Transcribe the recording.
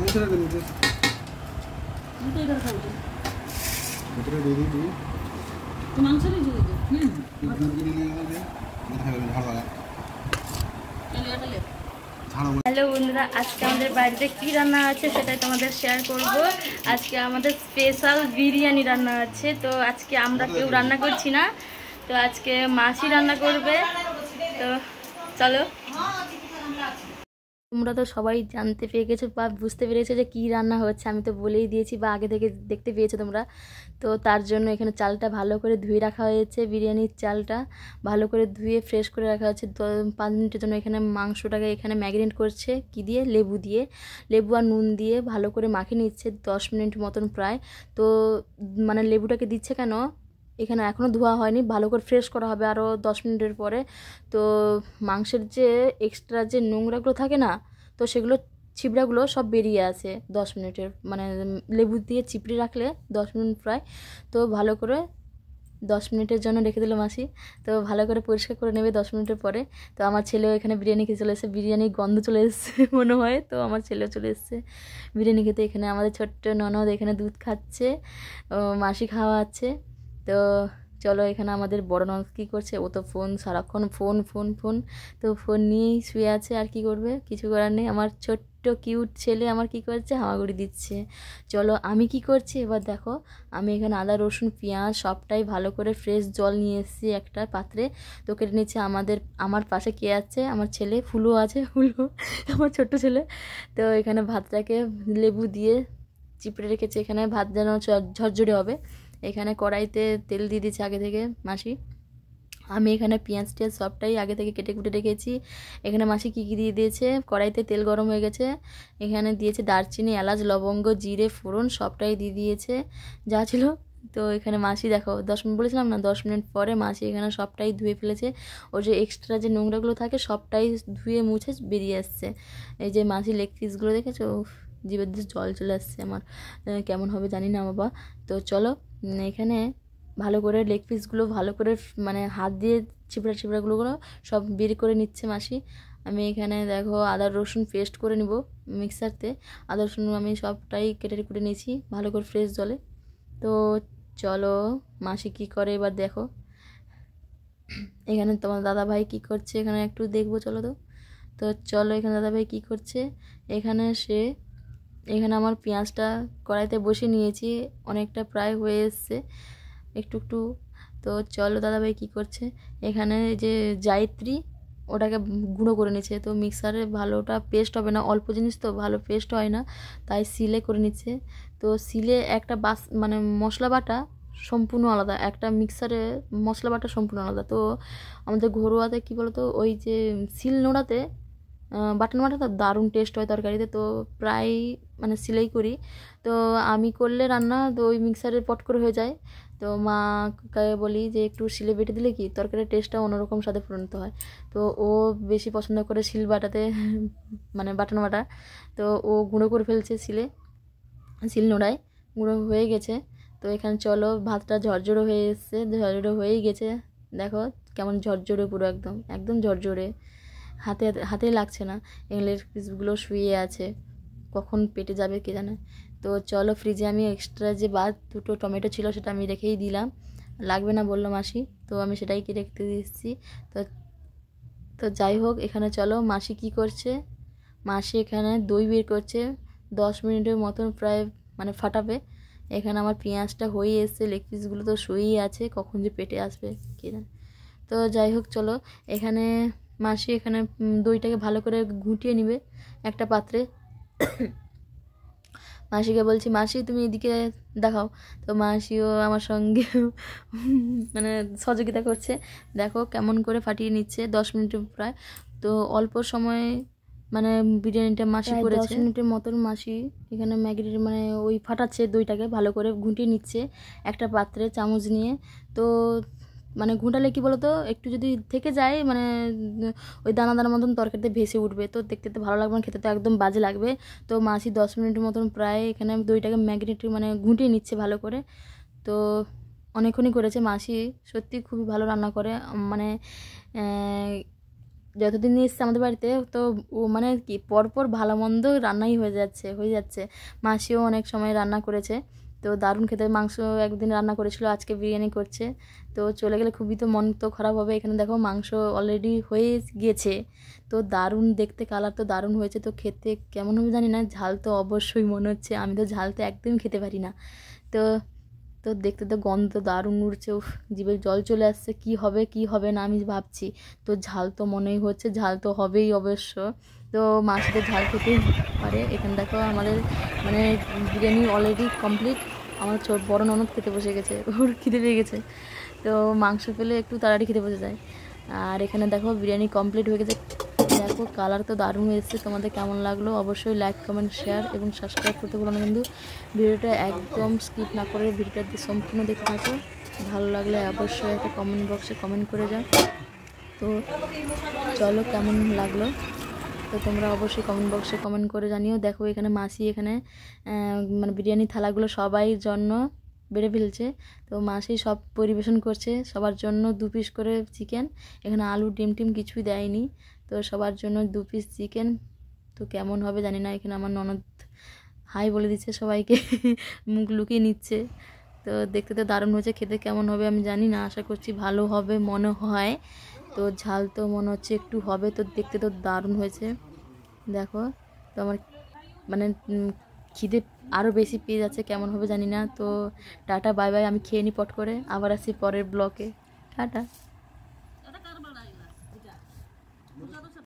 Hello বন্ধুরা, আজকে আমাদের বাড়িতে কি রান্না আছে সেটাই তোমাদের শেয়ার করব। আজকে আমাদের স্পেশাল বিরিয়ানি রান্না আছে। তো আজকে আমরা কেউ রান্না করছি না, তো আজকে মাসি রান্না করবে। তো চলো। তোমরা তো সবাই জানতে পেরে গেছো বা বুঝতে পেরেছো যে কী রান্না হচ্ছে, আমি তো বলেই দিয়েছি বা আগে থেকে দেখতে পেয়েছো তোমরা। তো তার জন্য এখানে চালটা ভালো করে ধুয়ে রাখা হয়েছে, বিরিয়ানির চালটা ভালো করে ধুয়ে ফ্রেশ করে রাখা হচ্ছে 5 মিনিটের জন্য। এখানে মাংসটাকে এখানে ম্যারিনেট করছে কি দিয়ে, লেবু আর নুন দিয়ে ভালো করে মাখিয়ে নিচ্ছে 10 মিনিট মতন প্রায়। তো মানে লেবুটাকে দিচ্ছে কেন, এখানে এখনও ধোয়া হয়নি, ভালো করে ফ্রেশ করা হবে আরও 10 মিনিটের পরে। তো মাংসের যে এক্সট্রা যে নোংরাগুলো থাকে না, তো সেগুলো ছিবড়াগুলো সব বেরিয়ে আসে 10 মিনিটের, মানে লেবু দিয়ে চিপড়ে রাখলে 10 মিনিট প্রায়। তো ভালো করে 10 মিনিটের জন্য রেখে দিল মাসি। তো ভালো করে পরিষ্কার করে নেবে 10 মিনিটের পরে। তো আমার ছেলেও এখানে বিরিয়ানি খেতে চলে এসেছে, বিরিয়ানির গন্ধ চলে এসেছে মনে হয়। তো আমার ছেলেও চলে এসেছে বিরিয়ানি খেতে। এখানে আমাদের ছোট্ট ননদ এখানে দুধ খাচ্ছে, মাসি খাওয়াচ্ছে। তো চলো, এখানে আমাদের বড় ননদ কী করছে, ও তো ফোন, সারাক্ষণ ফোন ফোন ফোন। তো ফোন নিয়েই শুয়ে আছে, আর কি করবে, কিছু করার নেই। আমার ছোট্ট কিউট ছেলে আমার কি করছে, হামাগুড়ি দিচ্ছে। চলো আমি কি করছি এবার দেখো। আমি এখানে আদা রসুন পেঁয়াজ সবটাই ভালো করে ফ্রেশ জল নিয়ে এসেছি একটা পাত্রে। তো কেটে নিচ্ছে। আমার পাশে কে আছে, আমার ছেলে ফুলু আছে, ফুলু আমার ছোট্ট ছেলে। তো এখানে ভাতটাকে লেবু দিয়ে চিপড়ে রেখেছে, এখানে ভাত যেন ঝরঝরে হবে। এখানে কড়াইতে তেল দিয়ে দিয়েছে আগে থেকে মাসি। আমি এখানে পেঁয়াজ টিয়াজ সবটাই আগে থেকে কেটে কুটে রেখেছি। এখানে মাসি কী কী দিয়ে দিয়েছে, কড়াইতে তেল গরম হয়ে গেছে, এখানে দিয়েছে দারচিনি, এলাচ, লবঙ্গ, জিরে, ফোড়ন সবটাই দিয়ে দিয়েছে যা ছিল। তো এখানে মাসি দেখো 10 মিনিট বলেছিলাম না, 10 মিনিট পরে মাসি এখানে সবটাই ধুয়ে ফেলেছে। ওর যে এক্সট্রা যে নোংরাগুলো থাকে সবটাই ধুয়ে মুছে বেরিয়ে আসছে। এই যে মাসি লেগ পিসগুলো দেখেছো, জিভের দিয়ে জল চলে আসছে আমার, কেমন হবে জানি না বাবা। তো চলো, এখানে ভালো করে লেগ পিসগুলো ভালো করে মানে হাত দিয়ে চিপড়াগুলো সব বের করে নিচ্ছে মাসি। আমি এখানে দেখো আদা রসুন পেস্ট করে নিব মিক্সারতে। আদা রসুন আমি সবটাই কেটে কুটে নিয়েছি ভালো করে ফ্রেশ জলে। তো চলো মাসি কি করে এবার দেখো। এখানে তোমার দাদাভাই কি করছে এখানে একটু দেখবো, চলো। তো চলো, এখানে দাদাভাই কি করছে, এখানে আমার পেঁয়াজটা কড়াইতে বসিয়ে নিয়েছি, অনেকটা প্রায় হয়ে এসছে একটু একটু। তো চলো দাদাভাই কী করছে, এখানে যে জায়িত্রী ওটাকে গুঁড়ো করে নিচ্ছে। তো মিক্সারে ভালোটা পেস্ট হবে না, অল্প জিনিস তো ভালো পেস্ট হয় না, তাই সিলে করে নিচ্ছে। তো সিলে একটা মানে মশলা বাটা সম্পূর্ণ আলাদা, একটা মিক্সারে মশলা বাটা সম্পূর্ণ আলাদা। তো আমাদের ঘরোয়াতে কী বলতো, ওই যে সিল নোড়াতে বাটন বাটা তো দারুণ টেস্ট হয় তরকারিতে। তো প্রায় মানে সিলেই করি। তো আমি করলে রান্না তো ওই মিক্সারের পট করে হয়ে যায়। তো মাকে বলি যে একটু শিলে বেটে দিলে কি তরকারির টেস্টটা অন্যরকম স্বাদে পরিণত হয়। তো ও বেশি পছন্দ করে শিল বাটাতে মানে বাটন বাটা। তো ও গুঁড়ো করে ফেলছে শিল নোড়ায় গুঁড়ো হয়ে গেছে। তো এখানে চলো, ভাতটা ঝরঝরে হয়ে এসছে, ঝরঝরে হয়েই গেছে দেখো কেমন ঝরঝরে, পুরো একদম একদম ঝরঝরে, হাতে লাগছে না। লেগ পিসগুলো শুয়ে আছে, কখন পেটে যাবে কে জানে। তো চলো, ফ্রিজে আমি এক্সট্রা যে দুটো টমেটো ছিল সেটা আমি রেখেই দিলাম, লাগবে না বললো মাসি, তো আমি সেটাই কি রেখে দিচ্ছি। তো তো যাই হোক, এখানে চলো মাসি কি করছে, মাসি এখানে দই বের করছে 10 মিনিটের মতন প্রায় মানে ফাটাবে। এখানে আমার পেঁয়াজটা হয়ে এসছে, লেগ পিসগুলো তো শুয়েই আছে, কখন যে পেটে আসবে কে জানে। তো যাই হোক চলো, এখানে মাসি এখানে দইটাকে ভালো করে ঘুটিয়ে নিবে একটা পাত্রে। মাসিকে বলছি, মাসি তুমি এদিকে দেখাও। তো মাসিও আমার সঙ্গে মানে সহযোগিতা করছে, দেখো কেমন করে ফাটিয়ে নিচ্ছে 10 মিনিট প্রায়। তো অল্প সময় মানে বিরিয়ানিটা মাসি করেছে 10 মিনিটের মতন। মাসি এখানে ম্যাগির মানে ওই ফাটাচ্ছে দইটাকে ভালো করে ঘুটিয়ে নিচ্ছে একটা পাত্রে চামচ নিয়ে। তো মানে ঘুঁটালে কি বলতো, একটু যদি থেকে যায় মানে ওই দানা দানা মতন তরকারিতে ভেসে উঠবে, তো দেখতে তো ভালো লাগবে না, খেতে তো একদম বাজে লাগবে। তো মাসি 10 মিনিটের মতন প্রায় এখানে দইটাকে ম্যাগনেট মানে ঘুঁটিয়ে নিচ্ছে ভালো করে। তো অনেকক্ষণই করেছে মাসি, সত্যি খুবই ভালো রান্না করে। মানে যতদিন এসছে আমাদের বাড়িতে তো ও মানে কি পরপর ভালো মন্দ রান্নাই হয়ে যাচ্ছে। মাসিও অনেক সময় রান্না করেছে, তো দারুণ খেতে। মাংস একদিন রান্না করেছিল, আজকে বিরিয়ানি করছে। তো চলে গেলে খুবই তো মন তো খারাপ হবে। এখানে দেখো মাংস অলরেডি হয়ে গিয়েছে, তো দারুণ দেখতে, কালার তো দারুণ হয়েছে। তো খেতে কেমন হবে জানি না, ঝাল তো অবশ্যই মনে হচ্ছে, আমি তো ঝাল তো একদমই খেতে পারি না। তো তো দেখতে তো গন্ধ দারুণ উঠছে, উফ জিভে জল চলে আসছে। কি হবে কি হবে না আমি ভাবছি। তো ঝাল তো মনেই হচ্ছে, ঝাল তো হবেই অবশ্য। তো মাসি তো ঝাল খেতেই পারে। এখানে দেখো আমাদের মানে বিরিয়ানি অলরেডি কমপ্লিট। আমার ছোট বড় ননদ খেতে বসে গেছে, ওর খিদে পেয়ে গেছে। তো মাংস পেলে একটু তাড়াতাড়ি খেতে বসে যায়। আর এখানে দেখো বিরিয়ানি কমপ্লিট হয়ে গেছে। দেখো কালার তো দারুণ এসেছে। তোমাদের কেমন লাগলো অবশ্যই লাইক কমেন্ট শেয়ার এবং সাবস্ক্রাইব করতে বলো না কিন্তু। ভিডিওটা একদম স্কিপ না করে ভিডিওটা সম্পূর্ণ দেখতে থাকো। ভালো লাগলে অবশ্যই একটা কমেন্ট বক্সে কমেন্ট করে যাও। তো চলো কেমন লাগলো তো তোমরা অবশ্যই কমেন্ট বক্সে কমেন্ট করে জানিও। দেখো এখানে মাসি এখানে মানে বিরিয়ানি থালাগুলো সবাই জন্য বেড়ে ফেলছে। তো মাসি সব পরিবেশন করছে, সবার জন্য 2 পিস করে চিকেন। এখানে আলু ডিম টিম কিছুই দেয়নি, তো সবার জন্য 2 পিস চিকেন। তো কেমন হবে জানি না। এখানে আমার ননদ হাই বলে দিচ্ছে সবাইকে, মুখ লুকিয়ে নিচ্ছে। তো দেখতে তো দারুণ হয়েছে, খেতে কেমন হবে আমি জানি না, আশা করছি ভালো হবে মনে হয়। তো ঝাল তো মনে হচ্ছে একটু হবে। তো দেখতে তো দারুণ হয়েছে দেখো। তো আমার মানে খিদে আরও বেশি পেয়ে যাচ্ছে, কেমন হবে জানি না। তো টাটা বাই বাই, আমি খেয়ে নিই পট করে, আবার আসি পরের ব্লকে। টাটা।